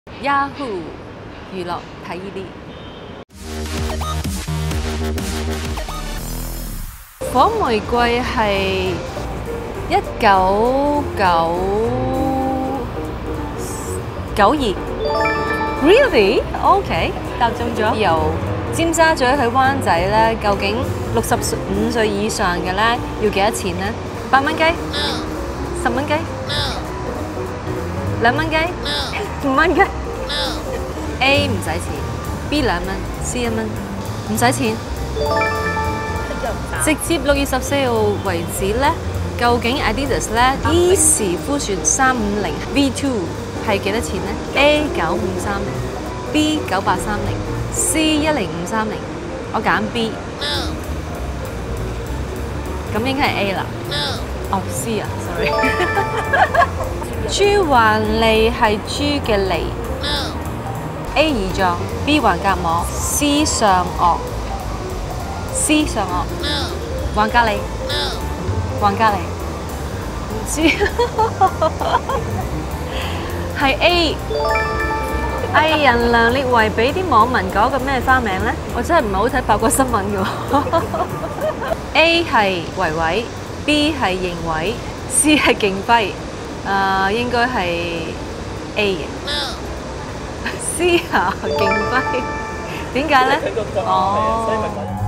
Yahoo 娛樂睇呢啲。火玫瑰係1992 ，Really？ OK， 答中咗。由尖沙咀去灣仔咧，究竟65歲以上嘅咧要幾多錢咧？8蚊雞？10蚊雞？2蚊雞？5蚊雞？A 唔使錢 ，B 2蚊 ，C 1蚊，唔使錢。直接6月14號為止咧，究竟 Adidas 咧依時呼船350 V2 係幾多錢咧 ？A 9530，B 9830，C 10530，我揀 B。咁應該係 A 啦。哦 C 啊 ，sorry。豬橫脷係豬嘅脷。A 胰臟 ，B 橫膈膜，C 上顎。C 上顎，橫隔離，橫隔離，唔知，係 A。藝人梁烈唯俾啲網民改個咩花名咧？我真係唔係好睇八卦新聞嘅喎。A 係維維 ，B 係邢偉 ，C 係勁輝，應該係 A 嘅。C 啊，勁輝，點解咧？哦。